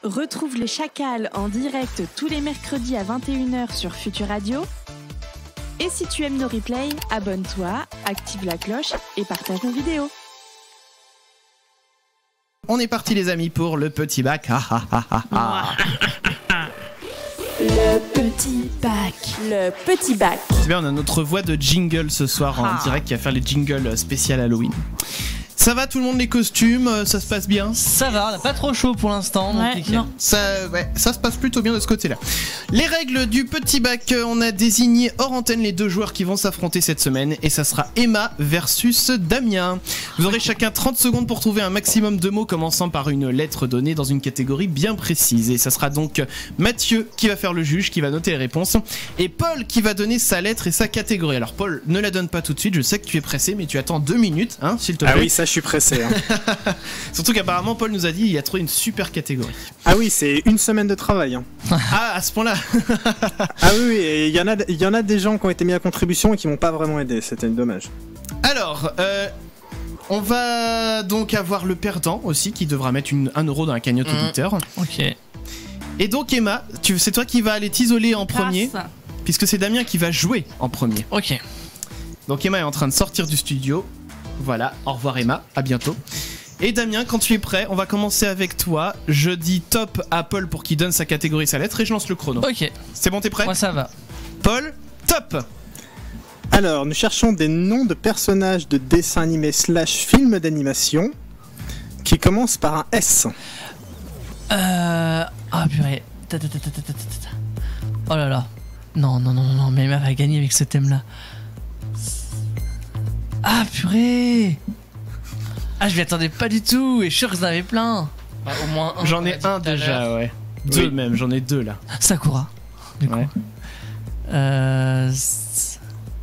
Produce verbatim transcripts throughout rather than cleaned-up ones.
Retrouve les Chacals en direct tous les mercredis à vingt et une heures sur Futur Radio. Et si tu aimes nos replays, abonne-toi, active la cloche et partage nos vidéos. On est parti les amis pour le petit bac. Ah, ah, ah, ah, ah. Le petit bac. Le petit bac. C'est bien, on a notre voix de jingle ce soir en Ah. direct qui va faire les jingles spécial Halloween. Ça va tout le monde, les costumes, ça se passe bien? Ça va, on n'a pas trop chaud pour l'instant. Ouais, donc nickel. non. Ça, ouais, ça se passe plutôt bien de ce côté-là. Les règles du petit bac, on a désigné hors antenne les deux joueurs qui vont s'affronter cette semaine et ça sera Emma versus Damien. Vous aurez chacun trente secondes pour trouver un maximum de mots commençant par une lettre donnée dans une catégorie bien précise. Et ça sera donc Mathieu qui va faire le juge, qui va noter les réponses et Paul qui va donner sa lettre et sa catégorie. Alors Paul, ne la donne pas tout de suite, je sais que tu es pressé mais tu attends deux minutes, hein, s'il te plaît. Ah oui, ça je suis pressé. Hein. Surtout qu'apparemment Paul nous a dit il a trouvé une super catégorie. Ah oui, c'est une semaine de travail. Hein. Ah, à ce point-là. Ah oui, oui, et il y en a, il y en a des gens qui ont été mis à contribution et qui m'ont pas vraiment aidé. C'était dommage. Alors, euh, on va donc avoir le perdant aussi qui devra mettre une, un euro dans la cagnotte Mmh. auditeur. Ok. Et donc Emma, tu, c'est toi qui vas aller t'isoler en premier, Grâce. puisque c'est Damien qui va jouer en premier. Ok. Donc Emma est en train de sortir du studio. Voilà, au revoir Emma, à bientôt. Et Damien, quand tu es prêt, on va commencer avec toi. Je dis top à Paul pour qu'il donne sa catégorie, sa lettre, et je lance le chrono. Ok. C'est bon, t'es prêt? Moi ça va. Paul, top. Alors, nous cherchons des noms de personnages de dessins animés slash films d'animation qui commencent par un S. Euh. Ah purée. Ta, ta, ta, ta, ta, ta, ta, ta. Oh là là. Non, non, non, non, mais Emma va gagner avec ce thème-là. Ah purée. Ah, je m'y attendais pas du tout, et je suis sûr que vous en avez plein. Bah, au moins un. J'en on a ai dit un tout à déjà, l'heure. ouais. Deux Oui. même, j'en ai deux là. Sakura. Du coup. Ouais. Euh. c-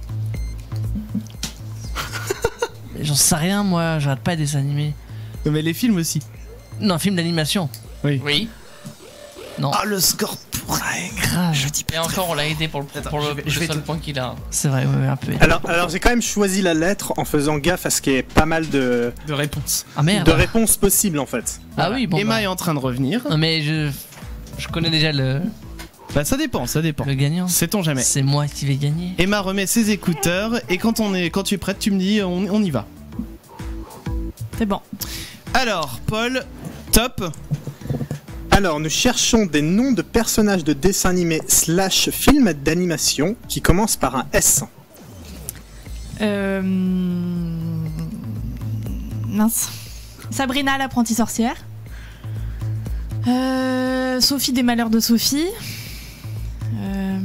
J'en sais rien, moi, je regarde pas des dessins animés. Mais les films aussi. Non, film d'animation. Oui. Oui. Non. Ah, le score pourrait. grave. Je dis pas. Et encore, on l'a aidé pour le, Attends, pour je le, vais- le je vais seul te- point qu'il a. C'est vrai, ouais, ouais, un peu. Alors, alors j'ai quand même choisi la lettre en faisant gaffe à ce qu'il y ait pas mal de, De réponse. Ah merde. de réponses possibles en fait. Ah oui, bon. Emma bah. est en train de revenir. Non, mais je. Je connais déjà le, Bah ça dépend, ça dépend. le gagnant. Sait-on jamais. C'est moi qui vais gagner. Emma remet ses écouteurs et quand on est, quand tu es prête, tu me dis on, on y va. C'est bon. Alors Paul, top. Alors, nous cherchons des noms de personnages de dessins animés slash films d'animation qui commencent par un S. Euh... Mince. Sabrina l'apprentie sorcière. Euh... Sophie des malheurs de Sophie. Euh...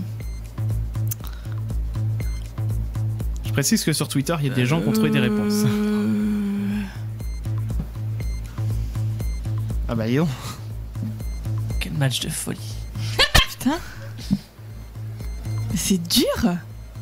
Je précise que sur Twitter, il y a des gens qui ont trouvé des réponses. Euh, Ah bah dis donc. Quel match de folie. Putain. C'est dur.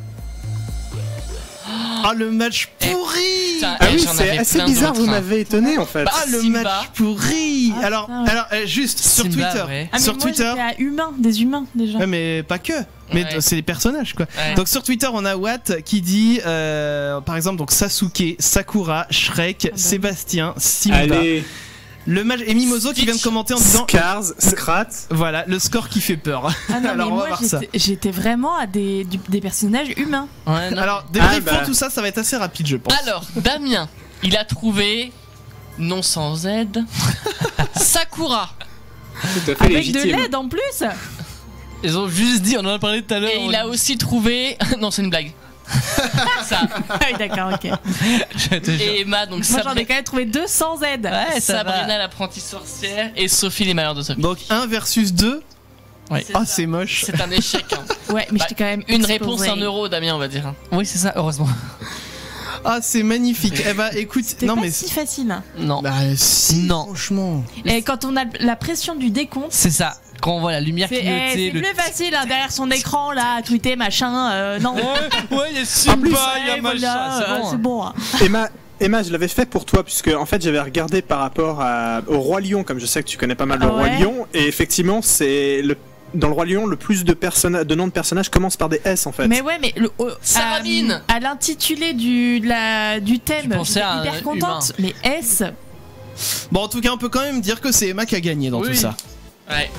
Ah le match pourri. Putain, Ah eh, oui, j'en c'est avais assez plein dans bizarre, le vous train. m'avez étonné en fait. Ah le Simba. match pourri. Ah, alors, putain, ouais. alors euh, juste sur Simba, Twitter. ouais. Ah, mais Sur moi, Twitter. j'étais à humains, des humains déjà. Ouais, mais pas que. Mais Ouais. c'est des personnages quoi. Ouais. Donc sur Twitter on a Watt qui dit euh, par exemple donc Sasuke, Sakura, Shrek, bah. Sébastien, Simba. Allez, Le match et Mimoso qui vient de Stitch. commenter en disant Scars, Scrat. voilà le score qui fait peur. Ah non, Alors mais on va moi voir ça. j'étais- j'étais vraiment à des, du- des personnages humains. Ouais, non. Alors des Ah, briefs bah. tout ça ça va être assez rapide je pense. Alors, Damien, il a trouvé, non sans aide, Sakura. Tout à fait Avec légitime. de l'aide en plus. Ils ont juste dit, on en a parlé tout à l'heure. Et il a aussi trouvé. Non, c'est une blague. Ça. Ah oui, d'accord, ok. Je te jure. Et Emma, donc Moi j'en ai Sabri- quand même trouvé deux sans aide. Ouais, Sabrina l'apprentie sorcière et Sophie les malheurs de Sophie. Donc un versus deux. Ouais. Ah c'est moche. C'est un échec. Hein. Ouais, mais Bah, j'étais quand même. Une exposée. réponse, un euro, Damien, on va dire. Oui, c'est ça, heureusement. Ah c'est magnifique. Eh bah écoute C'était non pas mais si facile. hein. Non. bah si Non. franchement. Et quand on a la pression du décompte, C'est ça. Quand on voit la lumière c'est eh, clignotée. c'est le- plus facile hein, derrière son écran là, à tweeter machin. euh, non. Ouais, ouais, il y a En Simba, plus, il y a Ouais, machin. voilà, C'est euh, bon. c'est bon. hein. Emma, Emma, je l'avais fait pour toi, puisque en fait j'avais regardé par rapport à- au Roi Lion, comme je sais que tu connais pas mal le Ah Roi ouais. Lion, et effectivement, c'est le. Dans le Roi Lion, le plus de, personna- de noms de personnages commencent par des S en fait. Mais ouais, mais le, au- Saramine. à, à l'intitulé du, de la, du thème, Tu pensais j'étais à un hyper humain. contente. Mais S, Bon, en tout cas, on peut quand même dire que c'est Emma qui a gagné dans Oui. tout ça. Ouais.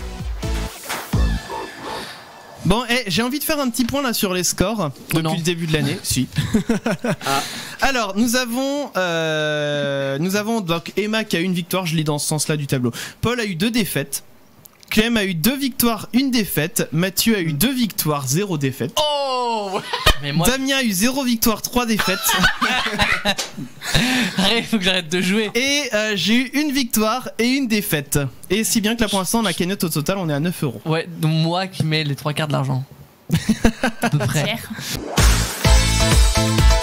Bon, eh, j'ai envie de faire un petit point là sur les scores depuis non. le début de l'année. Si. Ah. Alors, nous avons, euh, nous avons donc Emma qui a une victoire, je lis dans ce sens-là du tableau. Paul a eu deux défaites. Clem a eu deux victoires, une défaite. Mathieu a eu deux victoires, zéro défaite. Oh mais moi, Damien a eu zéro victoire, trois défaites. il faut que j'arrête de jouer. Et euh, j'ai eu une victoire et une défaite. Et si bien que là pour l'instant, la cagnotte au total, on est à neuf euros. Ouais, donc moi qui mets les trois quarts de l'argent. À peu près. Cher.